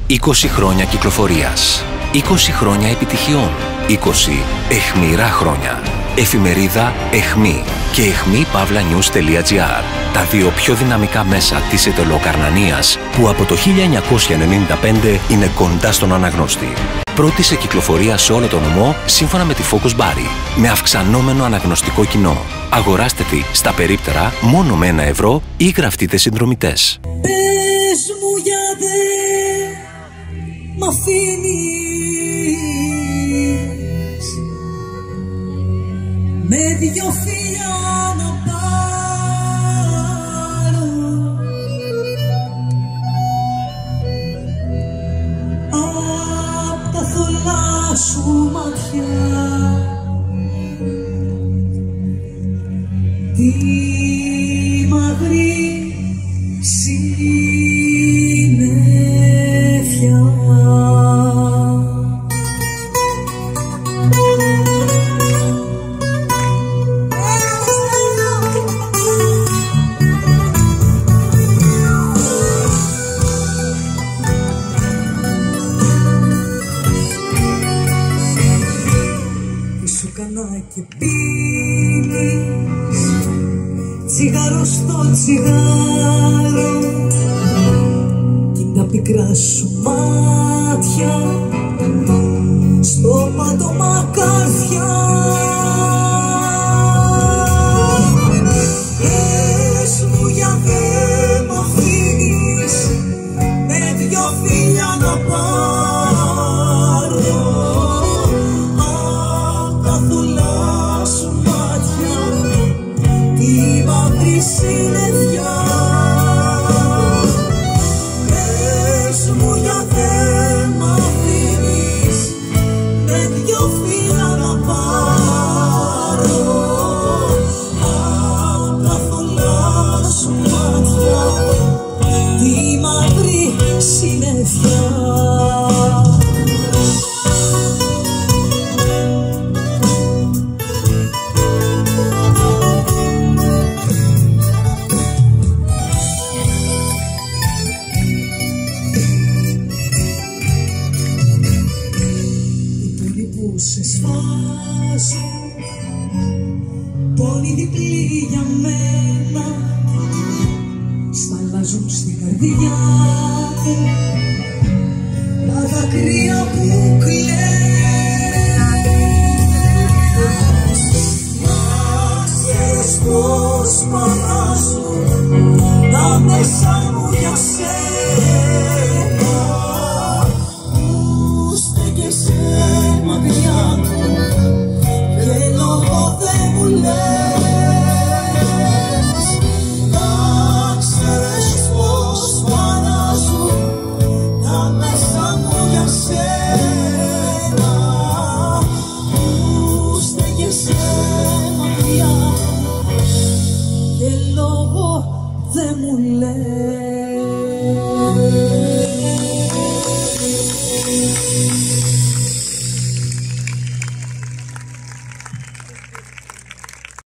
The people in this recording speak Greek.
20 χρόνια κυκλοφορίας, 20 χρόνια επιτυχιών, 20 αιχμηρά χρόνια. Εφημερίδα Αιχμή και αιχμή-news.gr, τα δύο πιο δυναμικά μέσα της Ιταλοκαρνανίας που από το 1995 είναι κοντά στον αναγνώστη. Πρώτη σε κυκλοφορία σε όλο το νομό σύμφωνα με τη Focus Bari, με αυξανόμενο αναγνωστικό κοινό. Αγοράστε τη στα περίπτερα μόνο με €1 ή γραφτείτε συνδρομητές. Πες μου γιατί μ' αφήνεις με δυο φιλιά να πάρω απ' τα θολά σου μάτια τη μαύρη συννεφιά. Τι σου κανά και πίνεις τσιγάρο στο τσιγάρο κι τα πικρά σου μάτια στο πάτωμα καρδιά. Πες μου για δε μ' αφήνεις με δυο φιλιά να πάρω απ' τα θολά σου μάτια τη μαύρη συννεφιά. Πες μου για δε μ' αφήνεις με δυο φύλλα να πάρω απ' τα θολά σου μάτια τη μαύρη συννεφιά. Σε σφάζω, πόνοι διπλή για μένα, σταλάζουν στην καρδιά τα δάκρυα που κλαις. Μάτιες πως παράζουν τα μέσα μου για σένα.